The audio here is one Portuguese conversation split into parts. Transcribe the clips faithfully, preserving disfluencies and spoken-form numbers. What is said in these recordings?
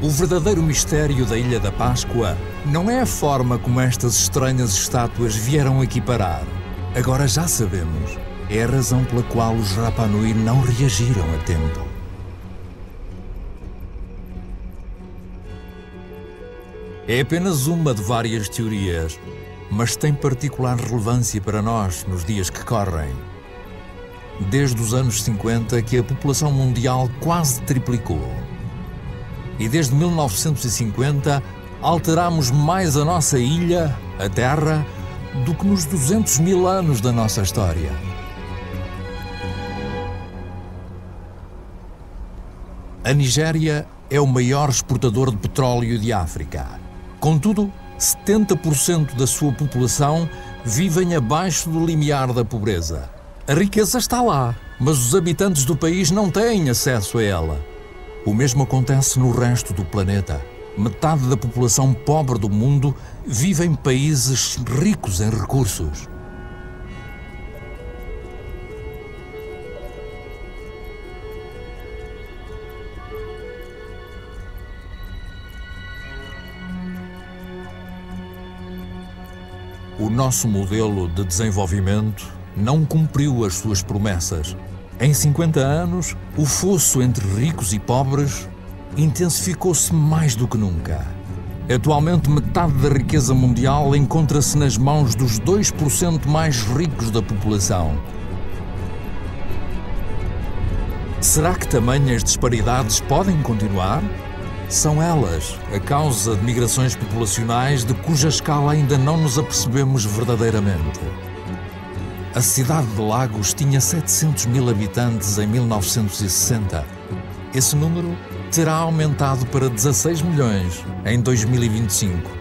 verdadeiro mistério da Ilha da Páscoa não é a forma como estas estranhas estátuas vieram aqui parar. Agora já sabemos. É a razão pela qual os Rapa Nui não reagiram a tempo. É apenas uma de várias teorias, mas tem particular relevância para nós nos dias que correm. Desde os anos cinquenta que a população mundial quase triplicou. E desde mil novecentos e cinquenta alterámos mais a nossa ilha, a Terra, do que nos duzentos mil anos da nossa história. A Nigéria é o maior exportador de petróleo de África. Contudo, setenta por cento da sua população vivem abaixo do limiar da pobreza. A riqueza está lá, mas os habitantes do país não têm acesso a ela. O mesmo acontece no resto do planeta. Metade da população pobre do mundo vive em países ricos em recursos. O nosso modelo de desenvolvimento não cumpriu as suas promessas. Em cinquenta anos, o fosso entre ricos e pobres intensificou-se mais do que nunca. Atualmente, metade da riqueza mundial encontra-se nas mãos dos dois por cento mais ricos da população. Será que tamanhas disparidades podem continuar? São elas a causa de migrações populacionais de cuja escala ainda não nos apercebemos verdadeiramente. A cidade de Lagos tinha setecentos mil habitantes em mil novecentos e sessenta. Esse número terá aumentado para dezasseis milhões em dois mil e vinte e cinco.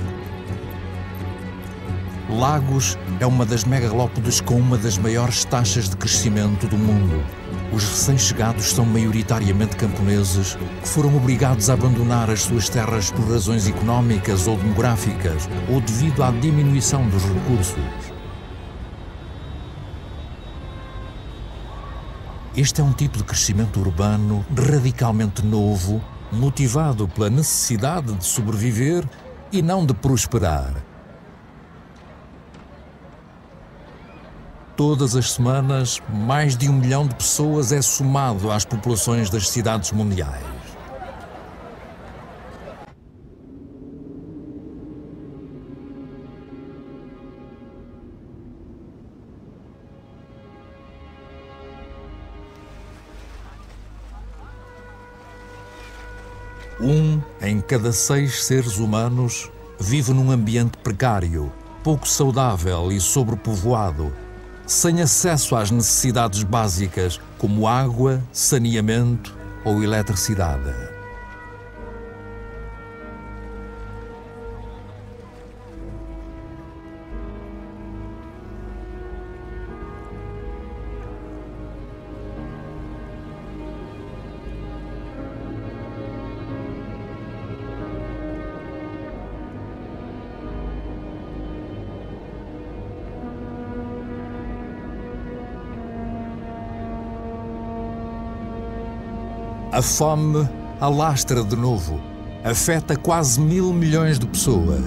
Lagos é uma das megalópodes com uma das maiores taxas de crescimento do mundo. Os recém-chegados são maioritariamente camponeses que foram obrigados a abandonar as suas terras por razões económicas ou demográficas ou devido à diminuição dos recursos. Este é um tipo de crescimento urbano radicalmente novo, motivado pela necessidade de sobreviver e não de prosperar. Todas as semanas, mais de um milhão de pessoas é somado às populações das cidades mundiais. Um em cada seis seres humanos vive num ambiente precário, pouco saudável e sobrepovoado, sem acesso às necessidades básicas como água, saneamento ou eletricidade. A fome alastra de novo, afeta quase mil milhões de pessoas.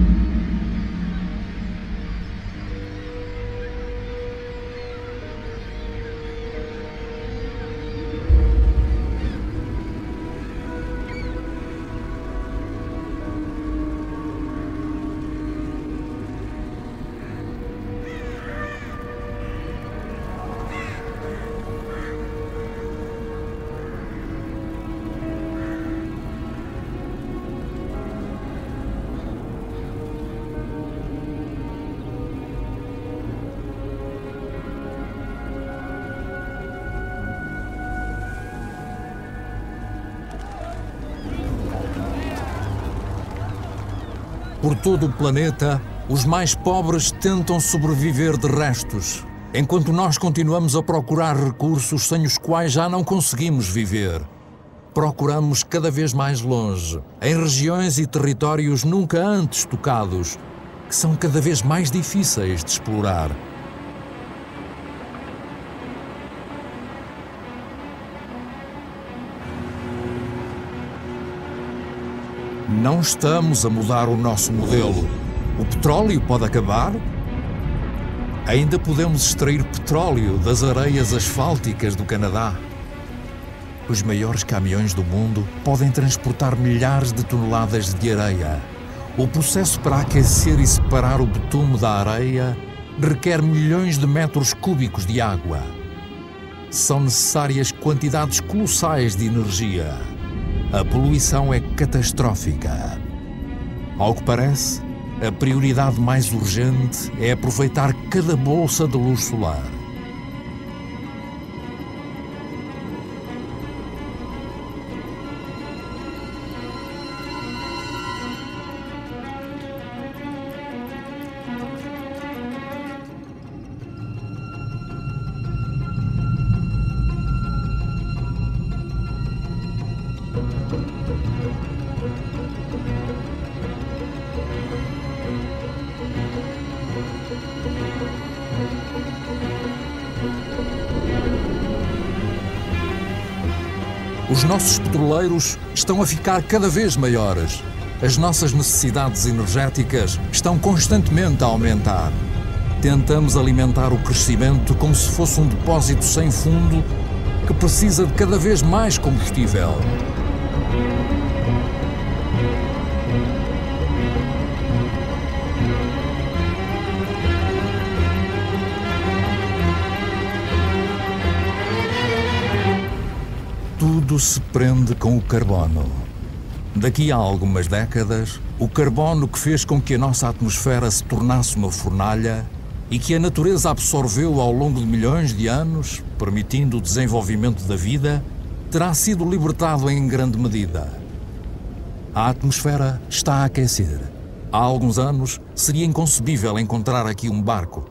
Por todo o planeta, os mais pobres tentam sobreviver de restos, enquanto nós continuamos a procurar recursos sem os quais já não conseguimos viver. Procuramos cada vez mais longe, em regiões e territórios nunca antes tocados, que são cada vez mais difíceis de explorar. Não estamos a mudar o nosso modelo. O petróleo pode acabar? Ainda podemos extrair petróleo das areias asfálticas do Canadá. Os maiores caminhões do mundo podem transportar milhares de toneladas de areia. O processo para aquecer e separar o betume da areia requer milhões de metros cúbicos de água. São necessárias quantidades colossais de energia. A poluição é catastrófica. Ao que parece, a prioridade mais urgente é aproveitar cada bolsa de luz solar. Os nossos petroleiros estão a ficar cada vez maiores. As nossas necessidades energéticas estão constantemente a aumentar. Tentamos alimentar o crescimento como se fosse um depósito sem fundo que precisa de cada vez mais combustível. Tudo se prende com o carbono. Daqui a algumas décadas, o carbono que fez com que a nossa atmosfera se tornasse uma fornalha e que a natureza absorveu ao longo de milhões de anos, permitindo o desenvolvimento da vida, terá sido libertado em grande medida. A atmosfera está a aquecer. Há alguns anos, seria inconcebível encontrar aqui um barco.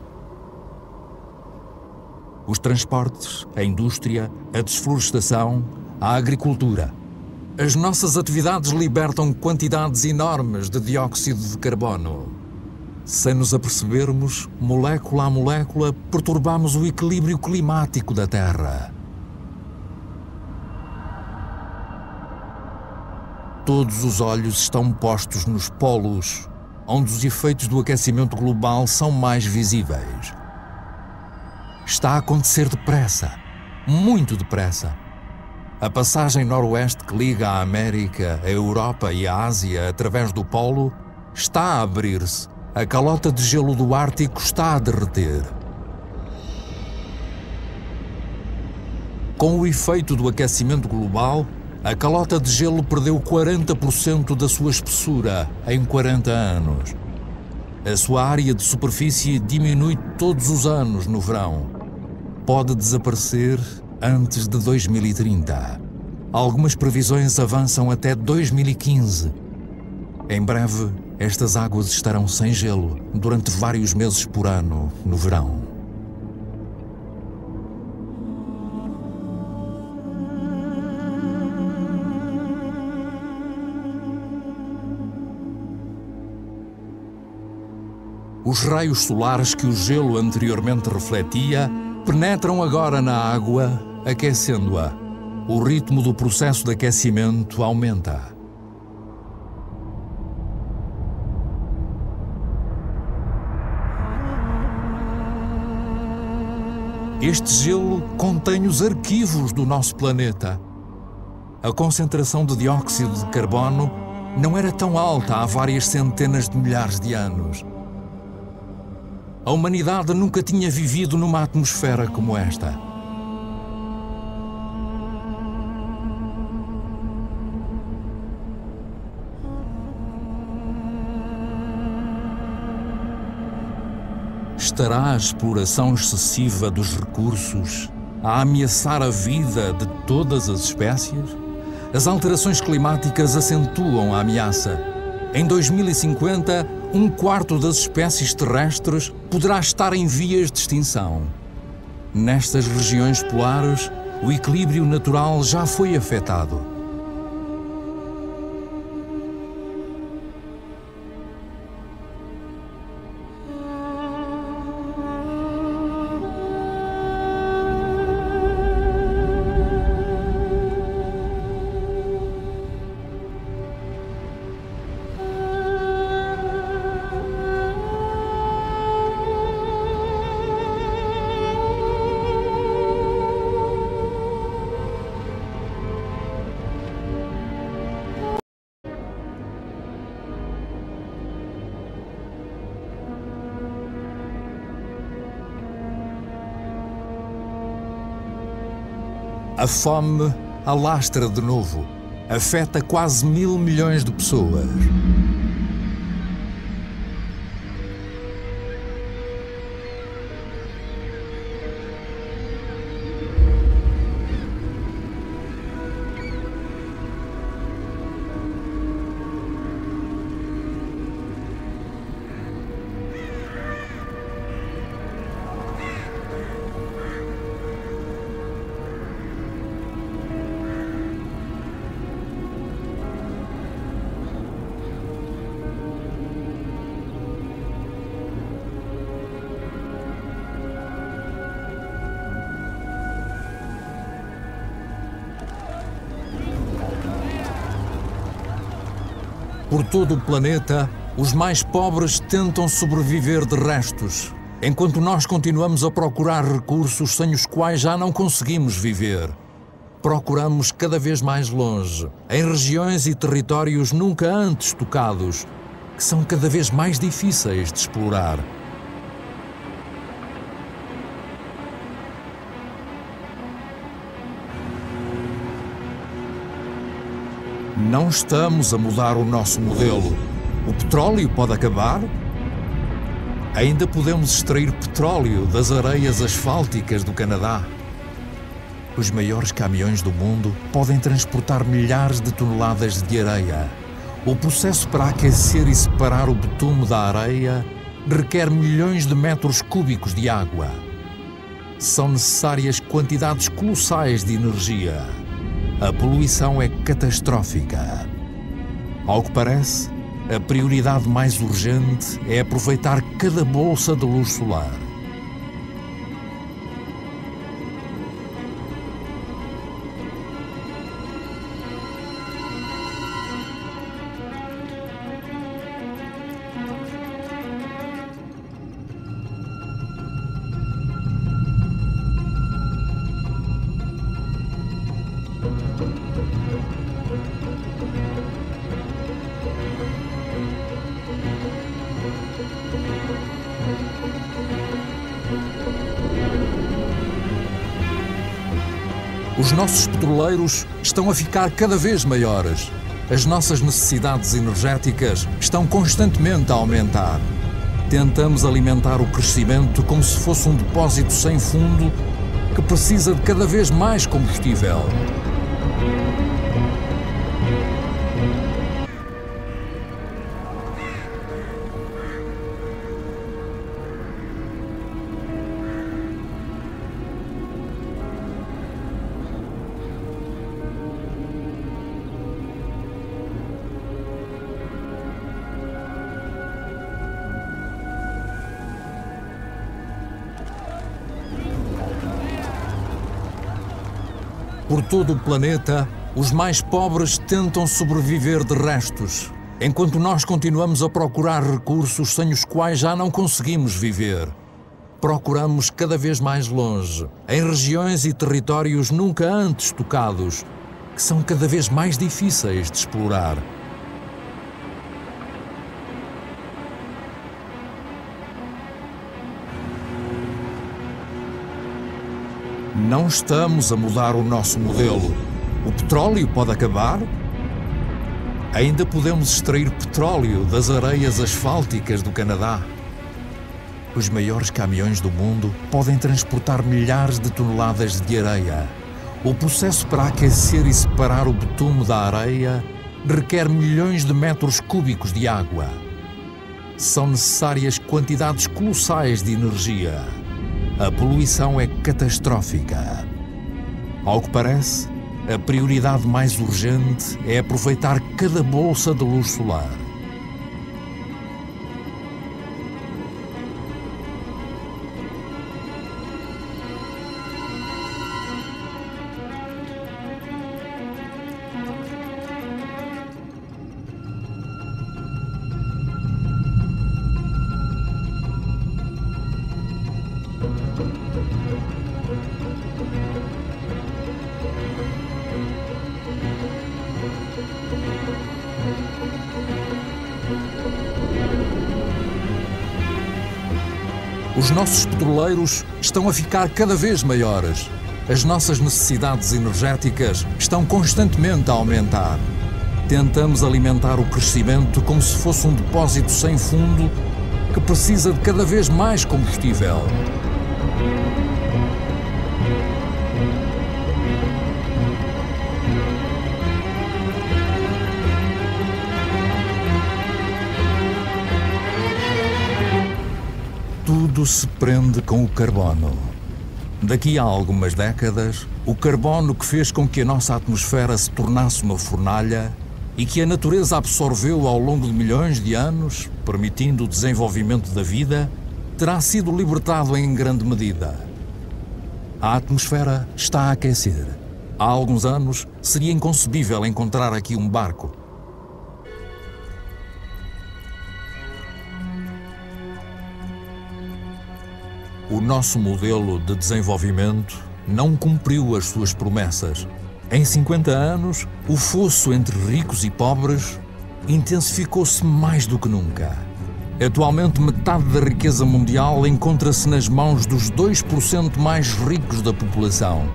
Os transportes, a indústria, a desflorestação, a agricultura. As nossas atividades libertam quantidades enormes de dióxido de carbono. Sem nos apercebermos, molécula a molécula, perturbamos o equilíbrio climático da Terra. Todos os olhos estão postos nos polos, onde os efeitos do aquecimento global são mais visíveis. Está a acontecer depressa, muito depressa. A passagem noroeste que liga a América, a Europa e a Ásia através do polo está a abrir-se. A calota de gelo do Ártico está a derreter. Com o efeito do aquecimento global, a calota de gelo perdeu quarenta por cento da sua espessura em quarenta anos. A sua área de superfície diminui todos os anos no verão. Pode desaparecer antes de dois mil e trinta. Algumas previsões avançam até dois mil e quinze. Em breve, estas águas estarão sem gelo durante vários meses por ano no verão. Os raios solares que o gelo anteriormente refletia penetram agora na água, aquecendo-a. O ritmo do processo de aquecimento aumenta. Este gelo contém os arquivos do nosso planeta. A concentração de dióxido de carbono não era tão alta há várias centenas de milhares de anos. A humanidade nunca tinha vivido numa atmosfera como esta. Estará a exploração excessiva dos recursos a ameaçar a vida de todas as espécies? As alterações climáticas acentuam a ameaça. Em dois mil e cinquenta, um quarto das espécies terrestres poderá estar em vias de extinção. Nestas regiões polares, o equilíbrio natural já foi afetado. A fome alastra de novo, afeta quase mil milhões de pessoas. Por todo o planeta, os mais pobres tentam sobreviver de restos, enquanto nós continuamos a procurar recursos sem os quais já não conseguimos viver. Procuramos cada vez mais longe, em regiões e territórios nunca antes tocados, que são cada vez mais difíceis de explorar. Não estamos a mudar o nosso modelo. O petróleo pode acabar? Ainda podemos extrair petróleo das areias asfálticas do Canadá. Os maiores caminhões do mundo podem transportar milhares de toneladas de areia. O processo para aquecer e separar o betume da areia requer milhões de metros cúbicos de água. São necessárias quantidades colossais de energia. A poluição é catastrófica. Ao que parece, a prioridade mais urgente é aproveitar cada bolsa de luz solar. Os nossos petroleiros estão a ficar cada vez maiores. As nossas necessidades energéticas estão constantemente a aumentar. Tentamos alimentar o crescimento como se fosse um depósito sem fundo que precisa de cada vez mais combustível. Por todo o planeta, os mais pobres tentam sobreviver de restos, enquanto nós continuamos a procurar recursos sem os quais já não conseguimos viver. Procuramos cada vez mais longe, em regiões e territórios nunca antes tocados, que são cada vez mais difíceis de explorar. Não estamos a mudar o nosso modelo. O petróleo pode acabar? Ainda podemos extrair petróleo das areias asfálticas do Canadá. Os maiores caminhões do mundo podem transportar milhares de toneladas de areia. O processo para aquecer e separar o betume da areia requer milhões de metros cúbicos de água. São necessárias quantidades colossais de energia. A poluição é catastrófica. Ao que parece, a prioridade mais urgente é aproveitar cada bolsa de luz solar. Os nossos petroleiros estão a ficar cada vez maiores. as nossas necessidades energéticas estão constantemente a aumentar. Tentamos alimentar o crescimento como se fosse um depósito sem fundo que precisa de cada vez mais combustível. Tudo se prende com o carbono. Daqui a algumas décadas, o carbono que fez com que a nossa atmosfera se tornasse uma fornalha e que a natureza absorveu ao longo de milhões de anos, permitindo o desenvolvimento da vida, terá sido libertado em grande medida. A atmosfera está a aquecer. Há alguns anos, seria inconcebível encontrar aqui um barco. O nosso modelo de desenvolvimento não cumpriu as suas promessas. Em cinquenta anos, o fosso entre ricos e pobres intensificou-se mais do que nunca. Atualmente, metade da riqueza mundial encontra-se nas mãos dos dois por cento mais ricos da população.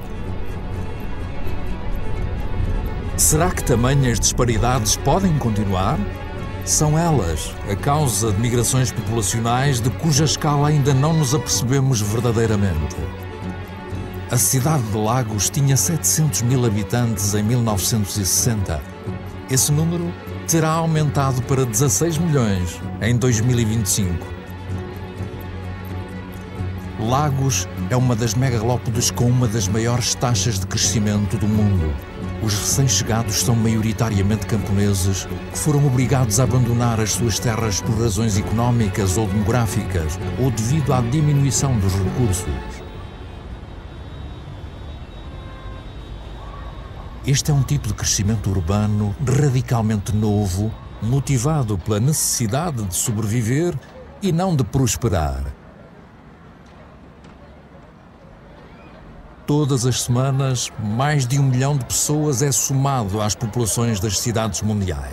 Será que tamanhas disparidades podem continuar? São elas a causa de migrações populacionais de cuja escala ainda não nos apercebemos verdadeiramente. A cidade de Lagos tinha setecentos mil habitantes em mil novecentos e sessenta. Esse número terá aumentado para dezasseis milhões em dois mil e vinte e cinco. Lagos é uma das megalópodes com uma das maiores taxas de crescimento do mundo. Os recém-chegados são maioritariamente camponeses que foram obrigados a abandonar as suas terras por razões económicas ou demográficas ou devido à diminuição dos recursos. Este é um tipo de crescimento urbano radicalmente novo, motivado pela necessidade de sobreviver e não de prosperar. Todas as semanas, mais de um milhão de pessoas é somado às populações das cidades mundiais.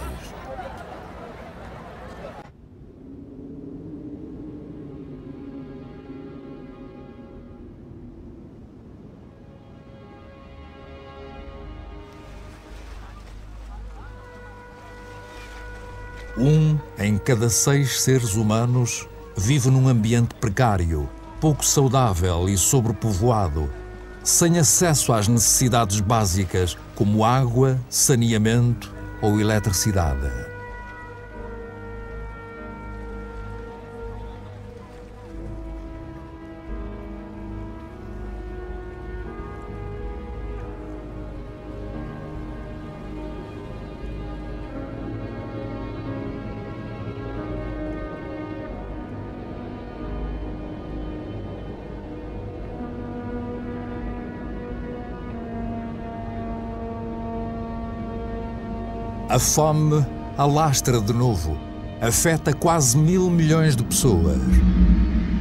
Um em cada seis seres humanos vive num ambiente precário, pouco saudável e sobrepovoado, sem acesso às necessidades básicas como água, saneamento ou eletricidade. A fome alastra de novo, afeta quase mil milhões de pessoas.